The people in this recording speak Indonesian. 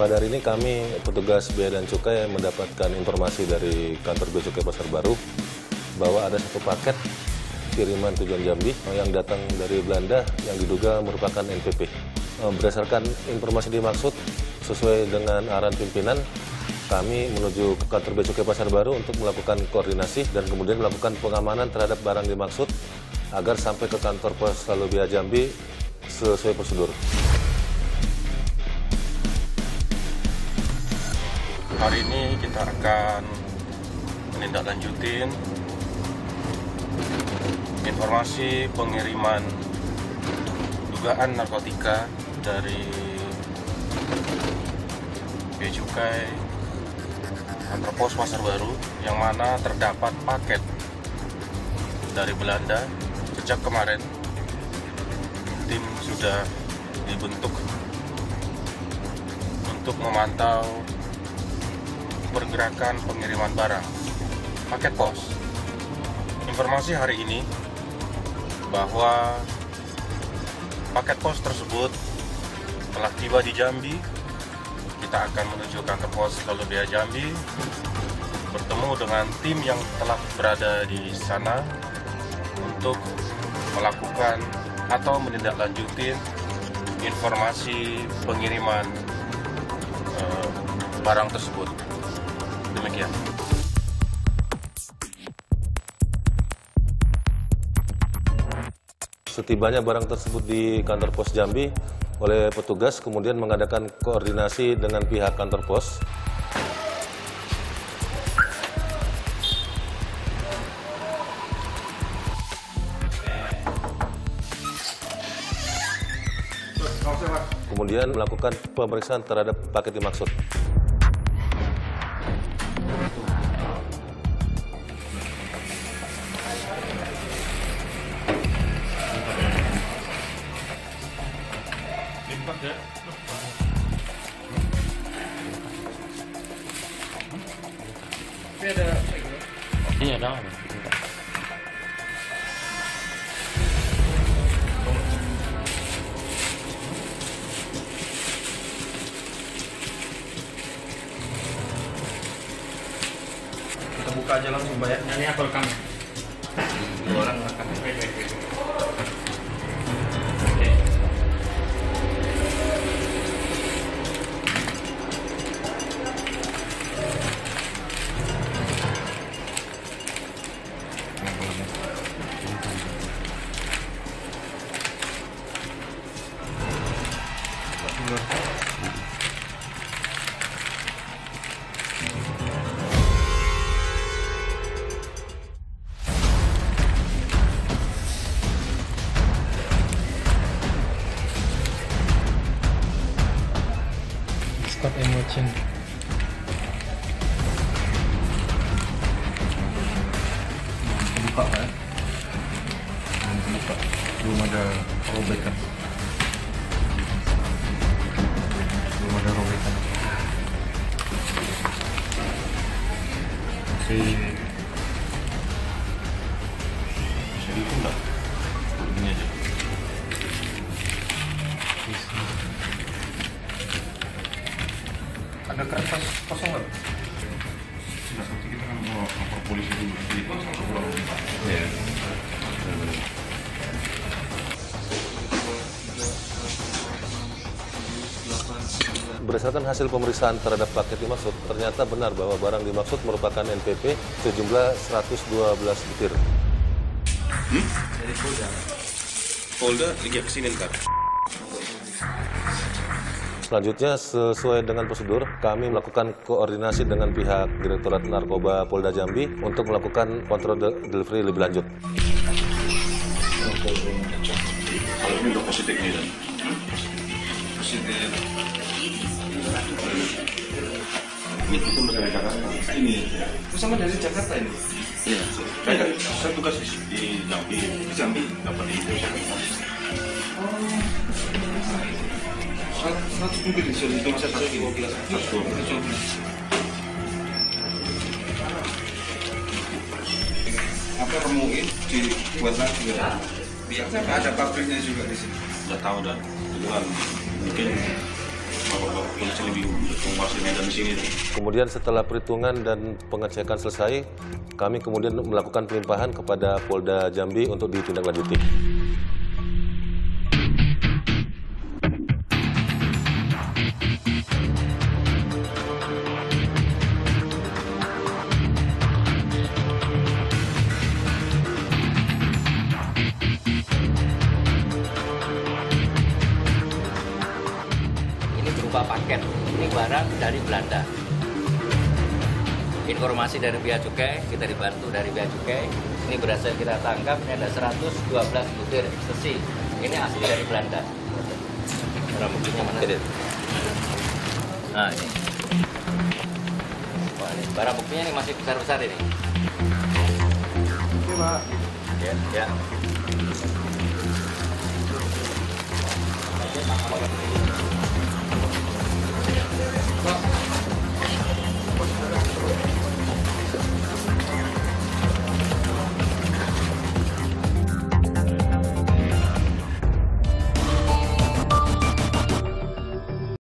Pada hari ini kami petugas Bea dan Cukai mendapatkan informasi dari kantor Bea Cukai Pasar Baru bahwa ada satu paket kiriman tujuan Jambi yang datang dari Belanda yang diduga merupakan NPP. Berdasarkan informasi dimaksud, sesuai dengan arahan pimpinan, kami menuju ke kantor Bea Cukai Pasar Baru untuk melakukan koordinasi dan kemudian melakukan pengamanan terhadap barang dimaksud agar sampai ke kantor Pos Lalu Bea Jambi sesuai prosedur. Hari ini kita akan menindaklanjutin informasi pengiriman dugaan narkotika dari Bea Cukai kantor pos Pasar Baru yang mana terdapat paket dari Belanda. Sejak kemarin tim sudah dibentuk untuk memantau pergerakan pengiriman barang paket pos. Informasi hari ini bahwa paket pos tersebut telah tiba di Jambi. Kita akan menuju kantor pos Lalu Bea Jambi, bertemu dengan tim yang telah berada di sana untuk melakukan atau menindaklanjuti informasi pengiriman barang tersebut. Demikian. Setibanya barang tersebut di kantor pos Jambi, oleh petugas kemudian mengadakan koordinasi dengan pihak kantor pos. Kemudian melakukan pemeriksaan terhadap paket dimaksud. Iya dong. Kita buka aja langsung Pak ya. Ini aku rekam. Dua orang rekam. Stop emotion. Buka Pak ya. Buka. Belum ada robekan. Belum ada robekan. Masih Bisa ditunda. Ini aja. ada kertas kosong nggak? Sudah, nanti kita kan mau lapor polisi dulu. Jadi satu pulau. Iya. Berdasarkan hasil pemeriksaan terhadap paket dimaksud, ternyata benar bahwa barang dimaksud merupakan NPP sejumlah 112 butir. Dari Polda. Polda lagi kesini ntar. Selanjutnya, sesuai dengan prosedur, kami melakukan koordinasi dengan pihak Direktorat Narkoba Polda Jambi untuk melakukan kontrol delivery lebih lanjut. Kalau ini udah positif nih dan. Positif. Ini itu dari Jakarta. Ini. Sama dari Jakarta ini. Iya. Saya tugas di Jambi. Di Jambi dapat info Jakarta. 100 mungkin di sini. Bisa satu kilo. Apa remuin dibuat lagi ya? Biasanya ada pabriknya juga di sini. Udah tahu dan kebetulan mungkin bahwa polisi lebih menguasai medan di sini. Kemudian setelah perhitungan dan pengecekan selesai, kami kemudian melakukan pelimpahan kepada Polda Jambi untuk ditindaklanjuti. Paket ini barang dari Belanda. Informasi dari Bea Cukai, kita dibantu dari Bea Cukai. Ini berhasil kita tangkap, ini ada 112 butir sesi. Ini asli dari Belanda. Barang buktinya mana? Nah ini. Wah, ini barang buktinya ini masih besar-besar ini. Oke, Pak. Ya. Pak,